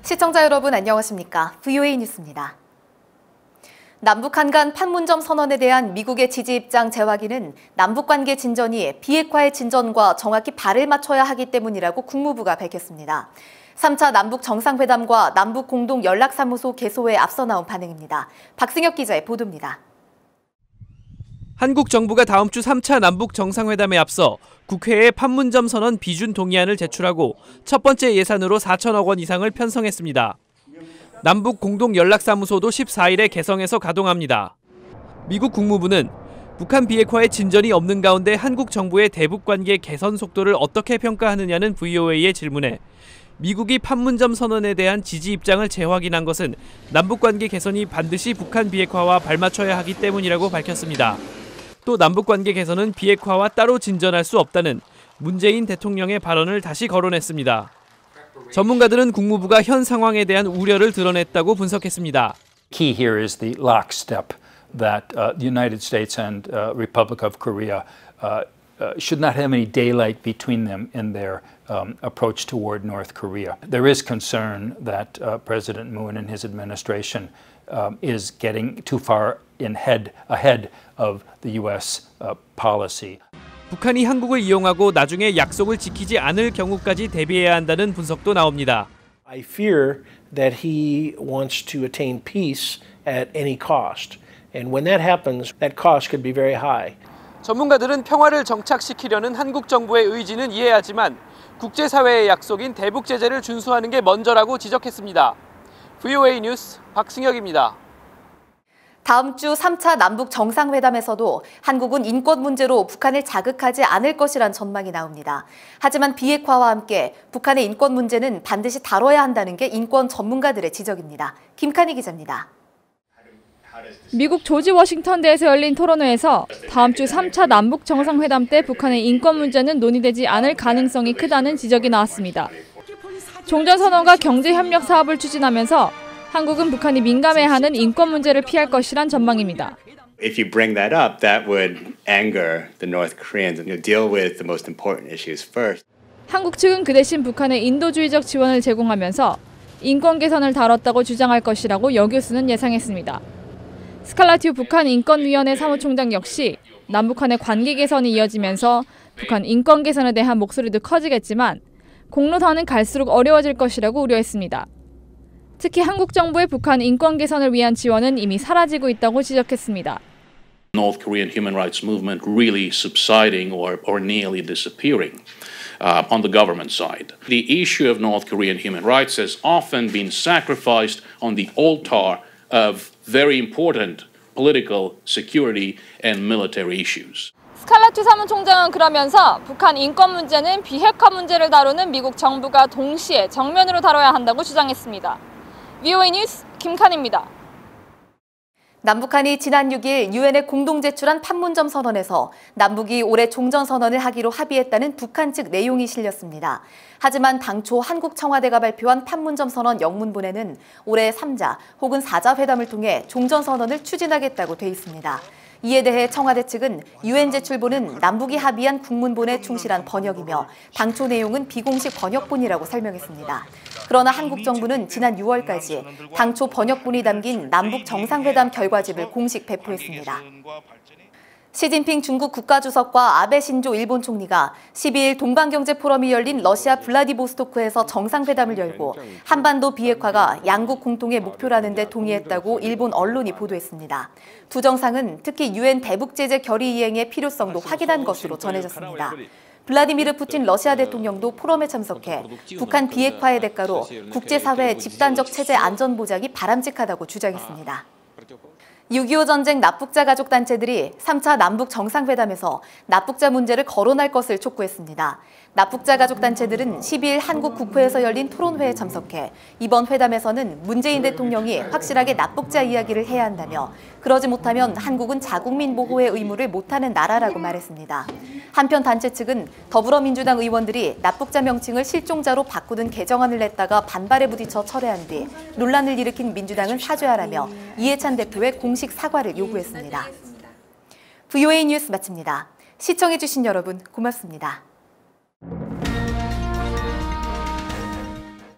시청자 여러분 안녕하십니까? VOA 뉴스입니다. 남북한 간 판문점 선언에 대한 미국의 지지 입장 재확인은 남북관계 진전이 비핵화의 진전과 정확히 발을 맞춰야 하기 때문이라고 국무부가 밝혔습니다. 3차 남북 정상회담과 남북 공동 연락사무소 개소에 앞서 나온 반응입니다. 박승혁 기자의 보도입니다. 한국 정부가 다음 주 3차 남북 정상회담에 앞서 국회에 판문점 선언 비준 동의안을 제출하고 첫 번째 예산으로 4천억 원 이상을 편성했습니다. 남북 공동 연락사무소도 14일에 개성에서 가동합니다. 미국 국무부는 북한 비핵화의 진전이 없는 가운데 한국 정부의 대북 관계 개선 속도를 어떻게 평가하느냐는 VOA의 질문에 미국이 판문점 선언에 대한 지지 입장을 재확인한 것은 남북 관계 개선이 반드시 북한 비핵화와 발맞춰야 하기 때문이라고 밝혔습니다. 또 남북 관계 개선은 비핵화와 따로 진전할 수 없다는 문재인 대통령의 발언을 다시 거론했습니다. 전문가들은 국무부가 현 상황에 대한 우려를 드러냈다고 분석했습니다. Key here is the lockstep that the United States and Republic of Korea should not have any daylight between them in their approach toward North Korea. There is concern that President Moon and his administration is getting too far ahead of the U.S. policy. 북한이 한국을 이용하고 나중에 약속을 지키지 않을 경우까지 대비해야 한다는 분석도 나옵니다. I fear that he wants to attain peace at any cost. And when that happens, that cost could be very high. 전문가들은 평화를 정착시키려는 한국 정부의 의지는 이해하지만 국제사회의 약속인 대북 제재를 준수하는 게 먼저라고 지적했습니다. VOA 뉴스 박승혁입니다. 다음 주 3차 남북 정상회담에서도 한국은 인권 문제로 북한을 자극하지 않을 것이란 전망이 나옵니다. 하지만 비핵화와 함께 북한의 인권 문제는 반드시 다뤄야 한다는 게 인권 전문가들의 지적입니다. 김칸희 기자입니다. 미국 조지 워싱턴대에서 열린 토론회에서 다음 주 3차 남북 정상회담 때 북한의 인권 문제는 논의되지 않을 가능성이 크다는 지적이 나왔습니다. 종전선언과 경제협력 사업을 추진하면서 한국은 북한이 민감해하는 인권 문제를 피할 것이란 전망입니다. If you bring that up, that would anger the North Koreans and deal with the most important issues first. 한국 측은 그 대신 북한의 인도주의적 지원을 제공하면서 인권 개선을 다뤘다고 주장할 것이라고 여 교수는 예상했습니다. 스칼라튜 북한인권위원회 사무총장 역시 남북한의 관계 개선이 이어지면서 북한 인권 개선에 대한 목소리도 커지겠지만 공로단은 갈수록 어려워질 것이라고 우려했습니다. 특히 한국 정부의 북한 인권 개선을 위한 지원은 이미 사라지고 있다고 지적했습니다. North Korean human rights movement really subsiding or nearly disappearing on the government side. The issue of North Korean human rights has often been sacrificed on the altar of very important political, security and military issues. 스칼라튜 사무총장은 그러면서 북한 인권 문제는 비핵화 문제를 다루는 미국 정부가 동시에 정면으로 다뤄야 한다고 주장했습니다. VOA 뉴스 김칸입니다. 남북한이 지난 6일 유엔에 공동 제출한 판문점 선언에서 남북이 올해 종전선언을 하기로 합의했다는 북한 측 내용이 실렸습니다. 하지만 당초 한국 청와대가 발표한 판문점 선언 영문본에는 올해 3자 혹은 4자 회담을 통해 종전선언을 추진하겠다고 돼 있습니다. 이에 대해 청와대 측은 유엔 제출본은 남북이 합의한 국문본에 충실한 번역이며 당초 내용은 비공식 번역본이라고 설명했습니다. 그러나 한국 정부는 지난 6월까지 당초 번역본이 담긴 남북 정상회담 결과집을 공식 배포했습니다. 시진핑 중국 국가주석과 아베 신조 일본 총리가 12일 동방경제 포럼이 열린 러시아 블라디보스토크에서 정상회담을 열고 한반도 비핵화가 양국 공통의 목표라는 데 동의했다고 일본 언론이 보도했습니다. 두 정상은 특히 유엔 대북제재 결의 이행의 필요성도 확인한 것으로 전해졌습니다. 블라디미르 푸틴 러시아 대통령도 포럼에 참석해 북한 비핵화의 대가로 국제사회의 집단적 체제 안전 보장이 바람직하다고 주장했습니다. 6.25 전쟁 납북자 가족 단체들이 3차 남북 정상회담에서 납북자 문제를 거론할 것을 촉구했습니다. 납북자 가족 단체들은 12일 한국 국회에서 열린 토론회에 참석해 이번 회담에서는 문재인 대통령이 확실하게 납북자 이야기를 해야 한다며 그러지 못하면 한국은 자국민 보호의 의무를 못하는 나라라고 말했습니다. 한편 단체 측은 더불어민주당 의원들이 납북자 명칭을 실종자로 바꾸는 개정안을 냈다가 반발에 부딪혀 철회한 뒤 논란을 일으킨 민주당은 사죄하라며 이해찬 대표의 공식 사과를 요구했습니다. VOA 뉴스 마칩니다. 시청해주신 여러분 고맙습니다.